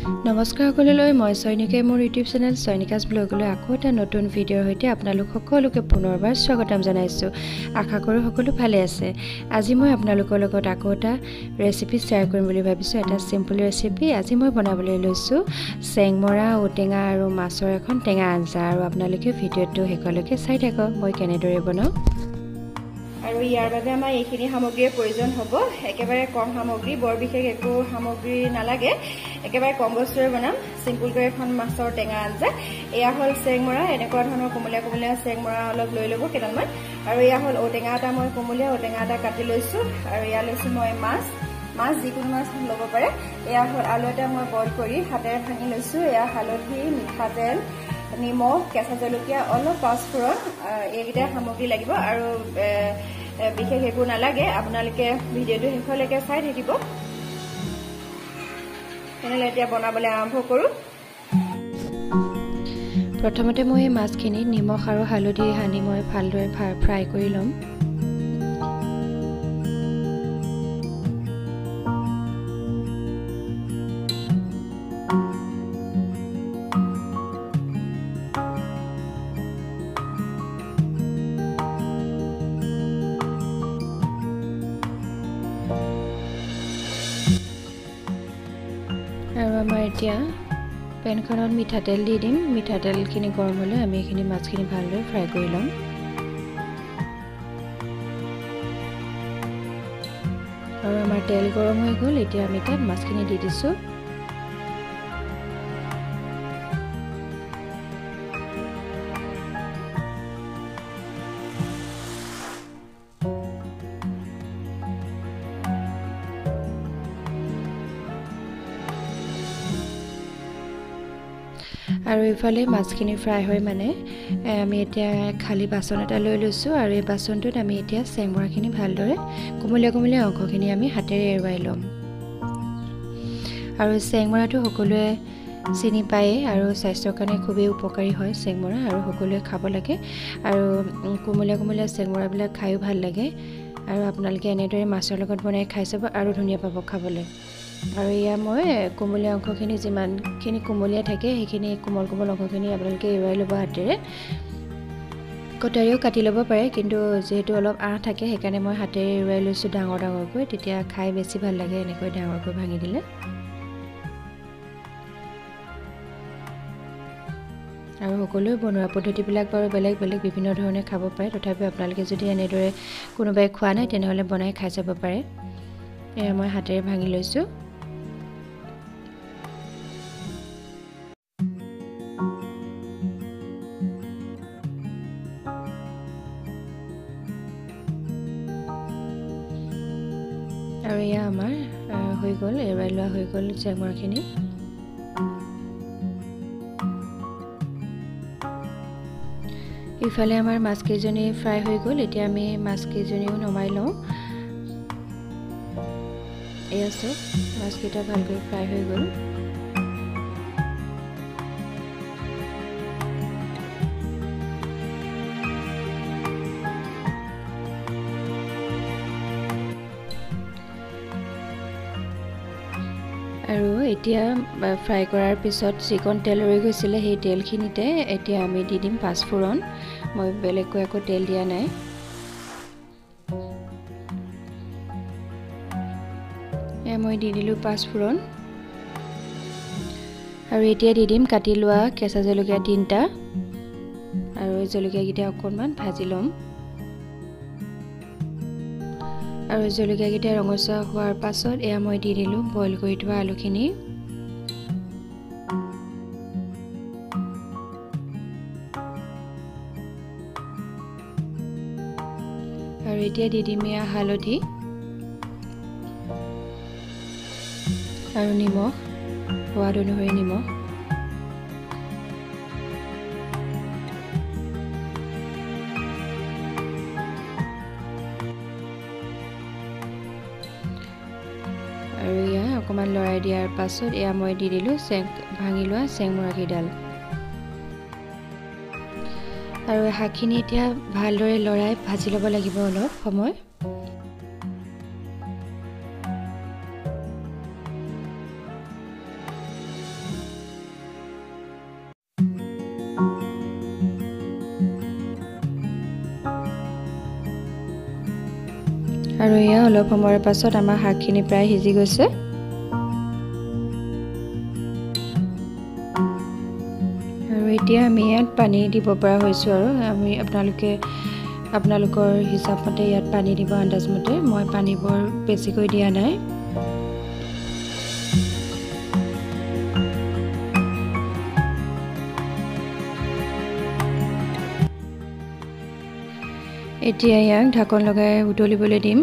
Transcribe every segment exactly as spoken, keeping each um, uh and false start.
নমস্কাৰ সকলোলৈ মই সৈনিকে মোৰ ইউটিউব চেনেল সৈনিকাস ব্লগলৈ আকৌ এটা নতুন ভিডিঅ'ৰ সৈতে আপোনালোক সকলোকে পুনৰবাৰ স্বাগতম জনাইছো। আশা কৰোঁ সকলো ভালে আছে। আজি মই আপোনালোকৰ লগত আকৌ এটা ৰেচিপি শ্বেয়াৰ কৰিম বুলি ভাবিছো। এটা সিম্পল ৰেচিপি আজি মই বনাবলৈ লৈছো চেংমৰা, ঔটেঙা আৰু মাছৰ এখন টেঙা আঞ্জা। আৰু আপোনালোকে ভিডিঅ'টো শেষলৈকে চাই থাকক মই কেনেদৰে বনাও। আৰু ইয়াৰ বাবে আমাৰ এইখিনি সামগ্ৰীৰ প্ৰয়োজন হ'ব। একেবাৰে কম সামগ্ৰী, বৰ বিশেষ একো সামগ্ৰী নালাগে। একেবাৰে কম বস্তুৰে বনাম সিম্পলকৈ এখন মাছৰ টেঙা আঞ্জা। এয়া হ'ল চেংমৰা, এনেকুৱা ধৰণৰ কোমলীয়া কোমলীয়া চেংমৰা অলপ লৈ ল'ব কেইডালমান। আৰু এয়া হ'ল ঔটেঙা এটা, মই কোমলীয়া ঔটেঙা এটা কাটি লৈছো। আৰু এয়া লৈছো মই মাছ, মাছ যিকোনো মাছ ল'ব পাৰে। এয়া হ'ল আলু এটা মই বইল কৰি হাতেৰে ভাঙি লৈছো। এয়া হালধি, মিঠাতেল, নিমখ, কেঁচা জলকীয়া, অলপ পাঁচফোৰণ, এইকেইটা সামগ্ৰী লাগিব। আৰু বিশেষ একো নালাগে, আপোনালোকে ভিডিঅ'টো শেষলৈকে চাই থাকিব। তেনেহ'লে এতিয়া বনাবলৈ আৰম্ভ কৰোঁ। প্ৰথমতে মই এই মাছখিনি নিমখ আৰু হালধি সানি মই ভালদৰে ফ্ৰাই কৰি ল'ম। আৰু আমাৰ এতিয়া পেনখনত মিঠাতেল দি দিম। মিঠাতেলখিনি গৰম হ'লে আমি এইখিনি মাছখিনি ভালদৰে ফ্ৰাই কৰি ল'ম। আৰু আমাৰ তেল গৰম হৈ গ'ল, এতিয়া আমি তাত মাছখিনি দি দিছোঁ। আৰু ইফালে মাছখিনি ফ্ৰাই হৈ মানে আমি এতিয়া খালী বাচন এটা লৈ লৈছোঁ। আৰু এই বাচনটোত আমি এতিয়া চেংমৰাখিনি ভালদৰে কোমলীয়া কোমলীয়া অংশখিনি আমি হাতেৰে এৰুৱাই ল'ম। আৰু চেংমৰাটো সকলোৱে চিনি পায়েই, আৰু স্বাস্থ্যৰ কাৰণে খুবেই উপকাৰী হয় চেংমৰা, আৰু সকলোৱে খাব লাগে। আৰু কোমলীয়া কোমলীয়া চেংমৰাবিলাক খায়ো ভাল লাগে। আৰু আপোনালোকে এনেদৰে মাছৰ লগত বনাই খাই চাব, আৰু ধুনীয়া পাব খাবলৈ। আৰু এয়া মই কোমলীয়া অংশখিনি যিমানখিনি কোমলীয়া থাকে সেইখিনি কোমল কোমল অংশখিনি আপোনালোকে এৰুৱাই ল'ব হাতেৰে। কটাৰীও কাটি ল'ব পাৰে, কিন্তু যিহেতু অলপ আঁহ থাকে সেইকাৰণে মই হাতেৰে এৰুৱাই লৈছোঁ ডাঙৰ ডাঙৰকৈ। তেতিয়া খাই বেছি ভাল লাগে এনেকৈ ডাঙৰকৈ ভাঙি দিলে। আৰু সকলোৱে বনোৱা পদ্ধতিবিলাক বাৰু বেলেগ বেলেগ, বিভিন্ন ধৰণে খাব পাৰে। তথাপিও আপোনালোকে যদি এনেদৰে কোনোবাই খোৱা নাই তেনেহ'লে বনাই খাই চাব পাৰে। এয়া মই হাতেৰে ভাঙি লৈছোঁ। আৰু এয়া আমাৰ হৈ গ'ল, এৰুৱাই লোৱা হৈ গ'ল চেংমৰাখিনি। ইফালে আমাৰ মাছকেইজনী ফ্ৰাই হৈ গ'ল, এতিয়া আমি মাছকেইজনীও নমাই লওঁ। এয়া চাওক, মাছকেইটা ভালকৈ ফ্ৰাই হৈ গ'ল। আৰু এতিয়া ফ্ৰাই কৰাৰ পিছত যিকণ তেল ৰৈ গৈছিলে সেই তেলখিনিতে এতিয়া আমি দি দিম পাঁচফোৰণ। মই বেলেগকৈ একো তেল দিয়া নাই। এয়া মই দি দিলোঁ পাঁচফোৰণ। আৰু এতিয়া দি দিম কাটি লোৱা কেঁচা জলকীয়া তিনিটা। আৰু জলকীয়াকেইটা অকণমান ভাজি ল'ম। আৰু জলকীয়াকেইটা ৰঙচুৱা হোৱাৰ পাছত এয়া মই দি দিলোঁ বইল কৰি থোৱা আলুখিনি। আৰু এতিয়া দি দিম এয়া হালধি আৰু নিমখ, সোৱাদ অনুসৰি নিমখ। আৰু এয়া অকণমান লৰাই দিয়াৰ পাছত এয়া মই দি দিলোঁ চেং ভাঙি লোৱা চেংমৰাকেইডাল। আৰু শাকখিনি এতিয়া ভালদৰে লৰাই ভাজি ল'ব লাগিব অলপ সময়। আৰু এয়া অলপ সময়ৰ পাছত আমাৰ শাকখিনি প্ৰায় সিজি গৈছে আৰু এতিয়া আমি ইয়াত পানী দিব পৰা হৈছোঁ আৰু আমি আপোনালোকে আপোনালোকৰ হিচাপ মতে ইয়াত পানী দিব আন্দাজ মতে মই পানীবোৰ বেছিকৈ দিয়া নাই এতিয়া ইয়াক ঢাকন লগাই উতলিবলৈ দিম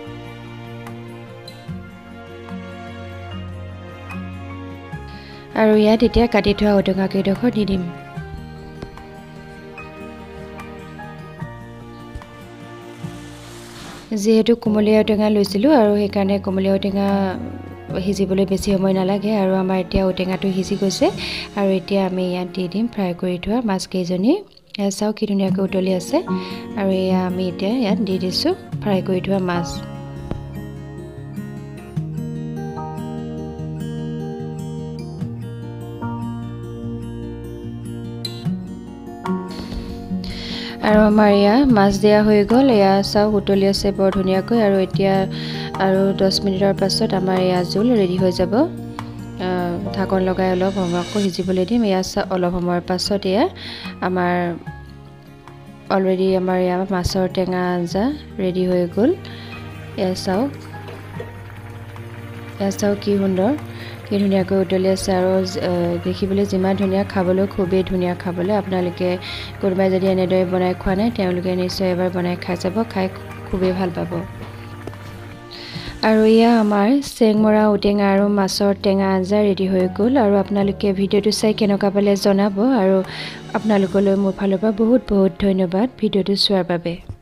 আৰু ইয়াত এতিয়া কাটি থোৱা ঔটেঙা কেইডোখৰ দি দিম যেহেতু কুমলীয়া ঔটেঙা লৈছিলোঁ আৰু সেইকাৰণে কুমলীয়া ঔটেঙা সিজিবলৈ বেছি সময় নালাগে আৰু আমাৰ এতিয়া ঔটেঙাটো সিজি গৈছে আৰু এতিয়া আমি ইয়াত দি দিম ফ্ৰাই কৰি থোৱা মাছ কেইজনী এয়া চাওক কি ধুনীয়াকৈ উতলি আছে আৰু এয়া আমি এতিয়া ইয়াত দি দিছোঁ ফ্ৰাই কৰি থোৱা মাছ আৰু আমাৰ এয়া মাছ দিয়া হৈ গ'ল এয়া চাওক উতলি আছে বৰ ধুনীয়াকৈ আৰু এতিয়া আৰু দহ মিনিটৰ পাছত আমাৰ এয়া জোল ৰেডি হৈ যাব ঢাকন লগাই অলপ আকৌ সিজিবলৈ দিম এয়া অলপ সময়ৰ পাছত এয়া আমাৰ অলৰেডি আমাৰ এয়া মাছৰ টেঙা আঞ্জা ৰেডি হৈ গ'ল এয়া চাওক এয়া চাওক কি সুন্দৰ কি ধুনীয়াকৈ উতলি আছে আৰু দেখিবলৈ যিমান ধুনীয়া খাবলৈ খুবেই ধুনীয়া খাবলৈ আপোনালোকে কোনোবাই যদি এনেদৰে বনাই খোৱা নাই তেওঁলোকে নিশ্চয় এবাৰ বনাই খাই চাব খাই খুবেই ভাল পাব আৰু এয়া আমাৰ চেংমৰা ঔটেঙা আৰু মাছৰ টেঙা আঞ্জা ৰেডি হৈ গ'ল আৰু আপোনালোকে ভিডিঅ'টো চাই কেনেকুৱা পালে জনাব আৰু আপোনালোকলৈ মোৰ ফালৰ পৰা বহুত বহুত ধন্যবাদ ভিডিঅ'টো চোৱাৰ বাবে